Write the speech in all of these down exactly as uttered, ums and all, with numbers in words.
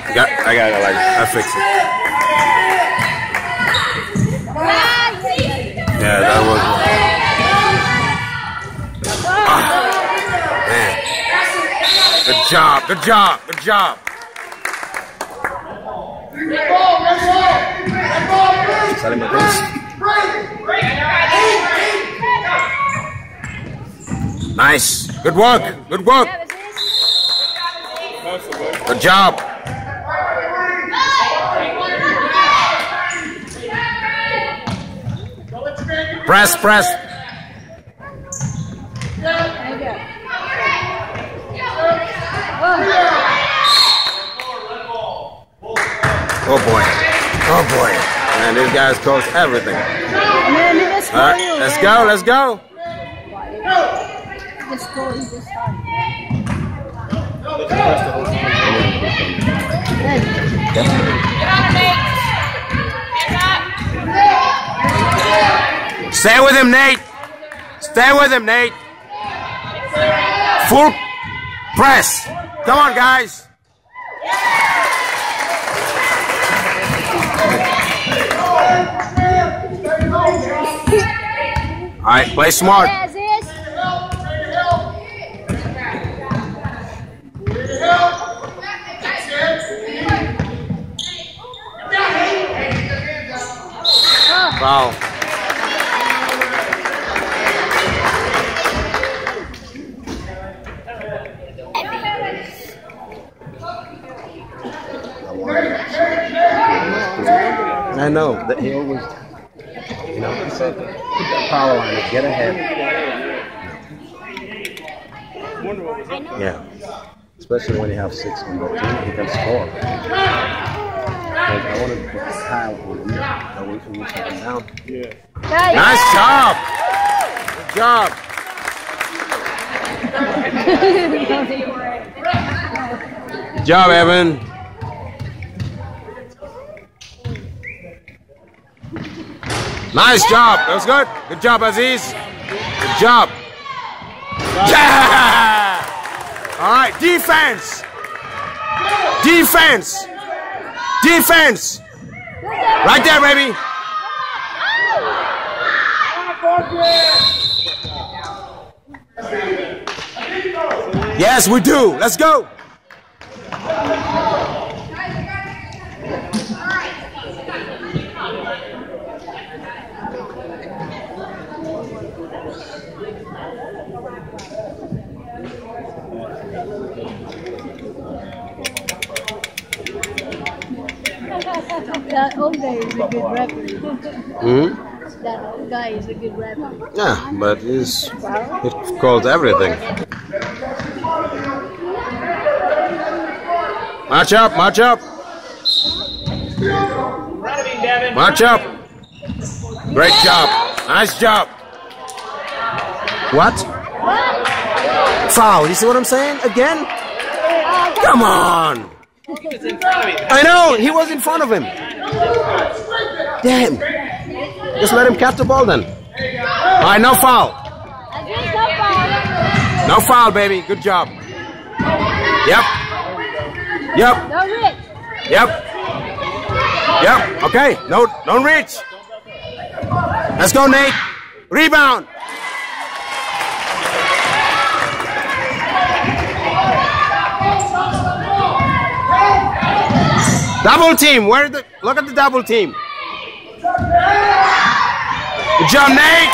got, I got it like I fixed it. Yeah, that was. Ah, man. Good job. Good job. Good job. Sale Mateus. Nice. Good work. Good work. Good job. Press, press. Oh boy. Oh boy. Man, these guys coach everything. All right, let's go, let's go. Stay with him, Nate. Stay with him, Nate. Full press. Come on, guys. All right, play smart. Wow. I know that he always, you know, he said, put that power line, get ahead. Yeah, especially when you have six on the team, he can score. Like I wanted to put the tile on you, that way from you second down. Yeah. Nice job! Good job! Good job, Evan. Nice job. That was good. Good job, Aziz. Good job. Yeah! All right, defense. Defense. Defense. Right there, baby. Yes, we do. Let's go. That old guy is a good rapper. Hmm? That old guy is a good rapper. Yeah, but he's he calls everything. March up, march up. March up. Great job. Nice job. What? Foul. You see what I'm saying? Again? Come on. I know, he was in front of him. Damn. Just let him catch the ball then. All right, no foul. No foul, baby. Good job. Yep. Yep. Yep. Yep. Okay. No, don't reach. Let's go, Nate. Rebound. Double team. Where the look at the double team. Good job, Nate.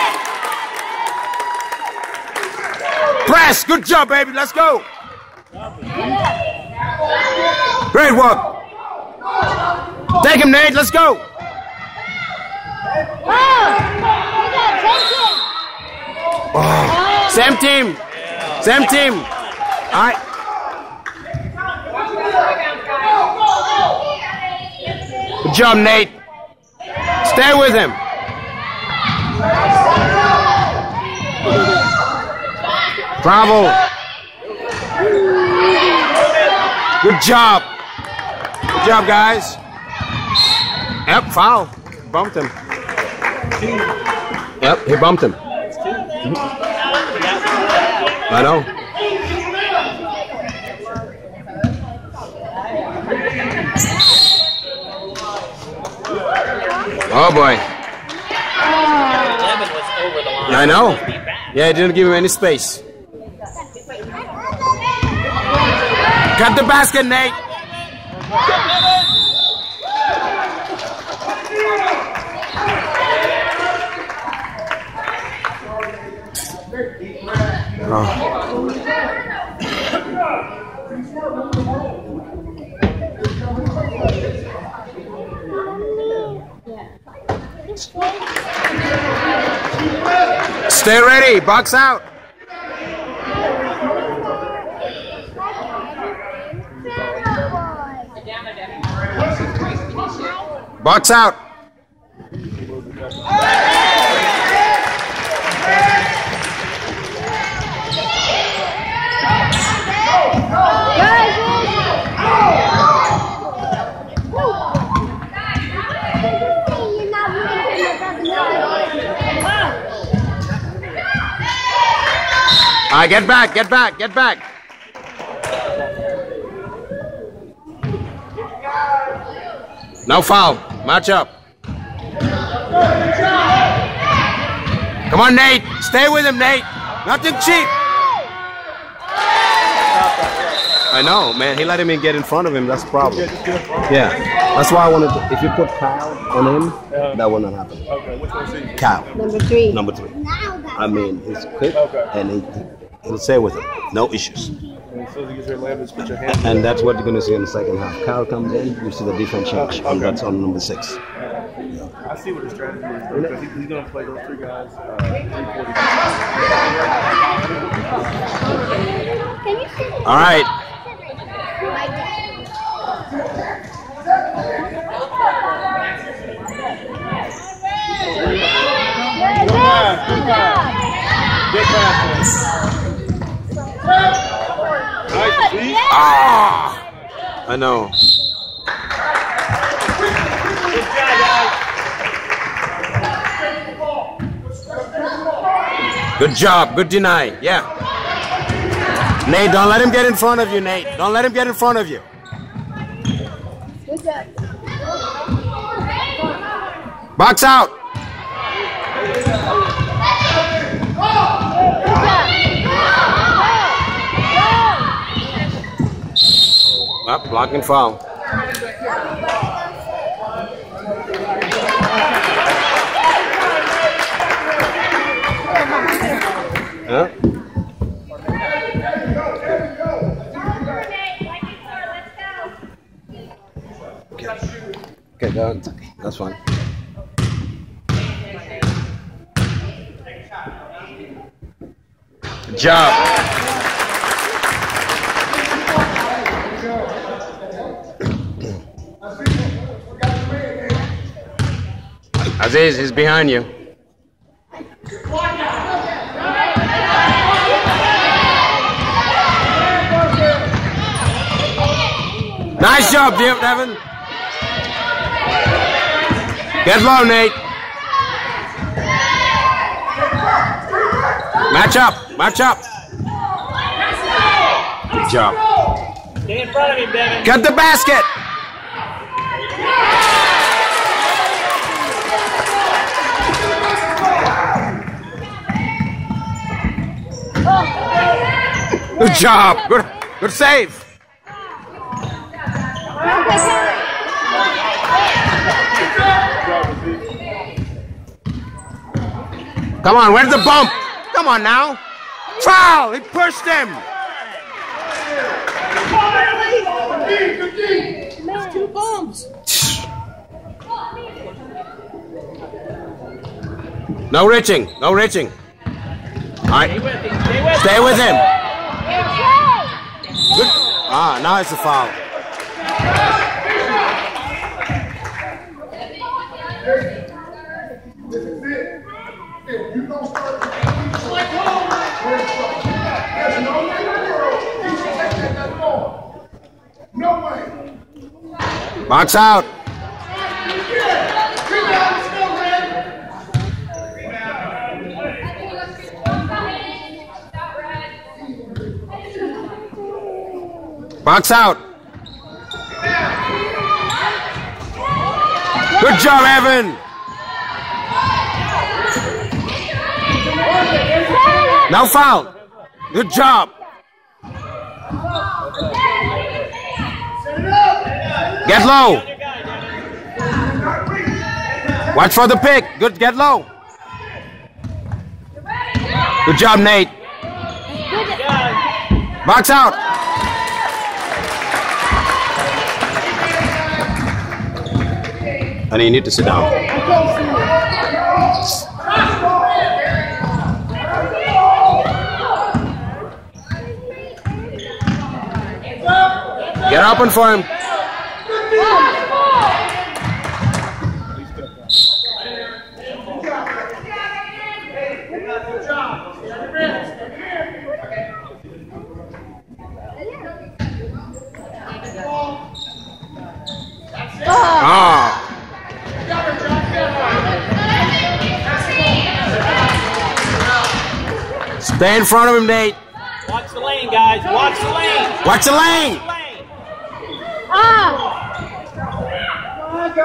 Press. Good job, baby. Let's go. Great work. Take him, Nate. Let's go. Oh, same team. Same team. All right. Good job, Nate. Stay with him. Bravo. Good job. Good job, guys. Yep, foul. Bumped him. Yep, he bumped him. I know. Oh boy. eleven was over the line. I know. Yeah, it didn't give him any space. Cut the basket, Nate. Oh. Stay ready, box out. Box out. All right, get back, get back, get back. No foul. Match up. Come on, Nate. Stay with him, Nate. Nothing cheap. I know, man. He let him in get in front of him. That's the problem. Yeah. That's why I wanted to. If you put Kyle on him, that will not happen. Okay, which one is he? Kyle. Number three. Number three. I mean, he's quick and he, he'll stay with him. No issues. And so you get your layup, just put your hands. And that's what you're going to see in the second half. Kyle comes in, you see the defense change, and that's on number six. I see what the strategy is, though, because he, he's going to play those three guys. Uh, Can you see All right. Good pass, good pass. Good pass. Nice, see? Ah! I know. Good job. Good deny. Yeah. Nate, don't let him get in front of you, Nate. Don't let him get in front of you. Good job. Box out. Up, block and foul. Huh? Okay. Okay, go on. That's fine. Good job. Aziz, he's behind you. Nice job, Devin. Get low, Nate. Match up, match up. Good job. Stay in front of him, Devin. Cut the basket. Good job. Good, good save. Come on, where's the bump? Come on now. Foul! He pushed him. Two bumps. No reaching. No reaching. All right. Stay with him. Stay with Stay him. with him. Good. Ah, now it's a foul. If you don't start to it's like home, there's no way in the world you should take that ball. No way. Box out. Box out. Good job, Evan. Now foul. Good job. Get low. Watch for the pick. Good. Get low. Good job, Nate. Box out. Honey, you need to sit down. Get open for him. Ah. Stay in front of him, Nate. Watch the lane, guys. Watch the lane. Watch the lane. Ah! Come on,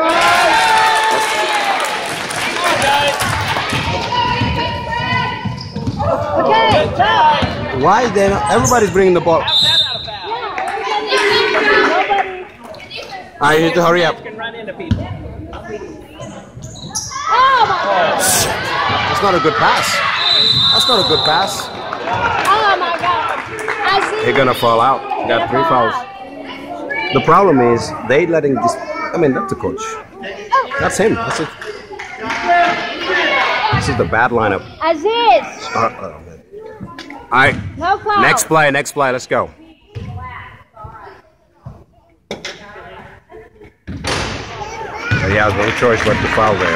guys. Okay, go! Why they not, everybody's bringing the ball. How's that out of bounds? All right, you need to hurry up. You can run into people. Oh my God! That's not a good pass. That's not a good pass. Oh my God! I see. They're gonna fall out. You got three fouls. The problem is they letting this. I mean, that's the coach. That's him. That's it. This is the bad lineup. Aziz! Uh, uh, all right. No foul. Next play. Next play. Let's go. He has no choice but to foul there.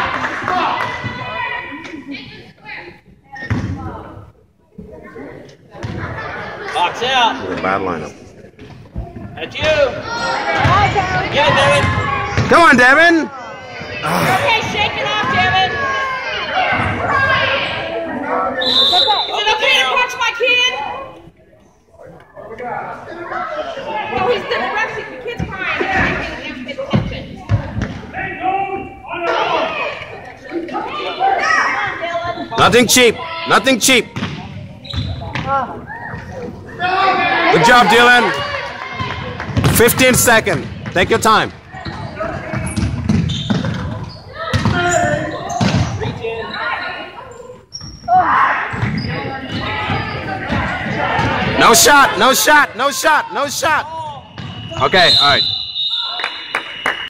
Box out. This is a bad lineup. That's you. Yeah, Devin. Come on, Devin. Okay, shake it off, Devin. Is it okay to punch my kid? No, he's the direction. The kid's crying. I can't give him attention. Nothing cheap. Nothing cheap. Good job, Dylan. fifteen seconds. Take your time. No shot, no shot, no shot, no shot. Okay, all right.